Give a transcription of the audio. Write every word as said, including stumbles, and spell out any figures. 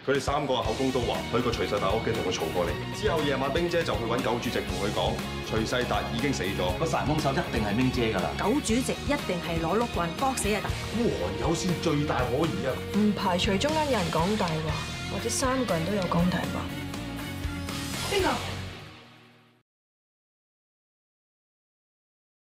佢哋三個口供都話去過徐世達屋企同佢嘈過嚟。之後夜晚冰姐就去揾九主席同佢講，徐世達已經死咗。 個殺人兇手一定係冰姐㗎啦。 九主席一定係攞碌棍搏死阿達。 咁黃有先最大可疑啊！ 唔排除中間有人講大話，或者三個人都有講大話。 邊個？